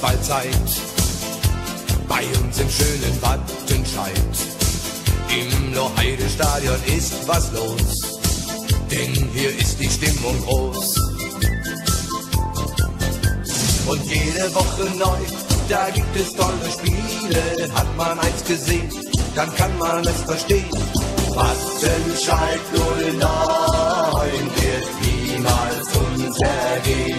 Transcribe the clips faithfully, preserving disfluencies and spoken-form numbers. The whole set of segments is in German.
Fußballzeit, bei uns im schönen Wattenscheid. Im Loheide-Stadion ist was los, denn hier ist die Stimmung groß. Und jede Woche neu, da gibt es tolle Spiele. Hat man eins gesehen, dann kann man es verstehen. Wattenscheid null neun wird niemals untergehen.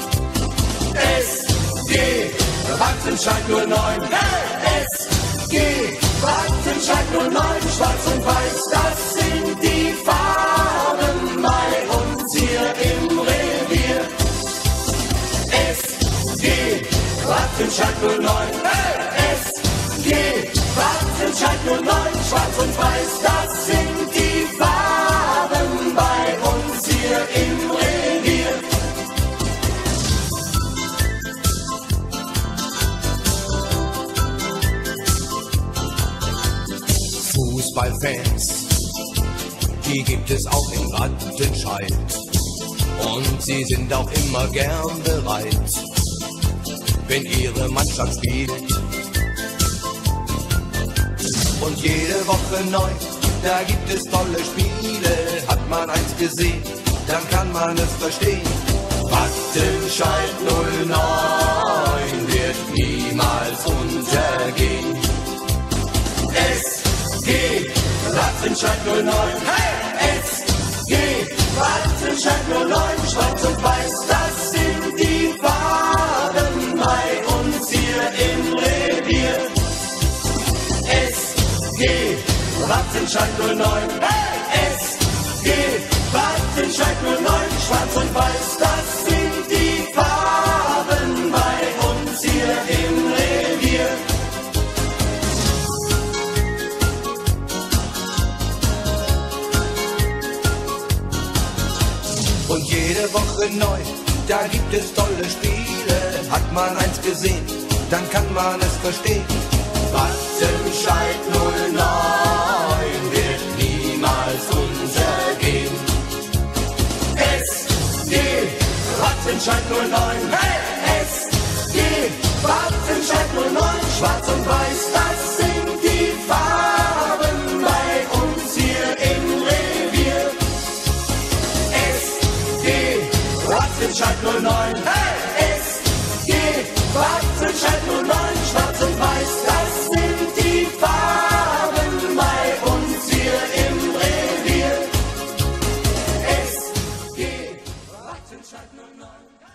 S G Wattenscheid null neun, hey! S G Wattenscheid null neun, schwarz und weiß, das sind die Farben bei uns hier im Revier. S G Wattenscheid null neun, hey! S G Wattenscheid null neun, schwarz und weiß, das sind die Farben bei uns hier im Revier. Fußballfans, die gibt es auch in Wattenscheid. Und sie sind auch immer gern bereit, wenn ihre Mannschaft spielt. Und jede Woche neu, da gibt es tolle Spiele. Hat man eins gesehen, dann kann man es verstehen. Wattenscheid null neun wird niemals untergehen. S G Wattenscheid null neun, hey! S G Wattenscheid null neun, schwarz und weiß, das sind die Farben bei uns hier im Revier. S G Wattenscheid null neun, hey! S G Wattenscheid null neun, schwarz und weiß, das sind die Farben bei uns hier im Revier. Und jede Woche neu, da gibt es tolle Spiele. Hat man eins gesehen, dann kann man es verstehen. Wattenscheid null neun wird niemals untergehen. S G Wattenscheid null neun, hey! S G Wattenscheid null neun, schwarz und weiß, das sind die Farben bei uns hier im Revier. S G Wattenscheid null neun, hey! S G Wattenscheid null neun, schwarz und weiß, das sind die Farben bei uns hier im Revier. S G Wattenscheid null neun.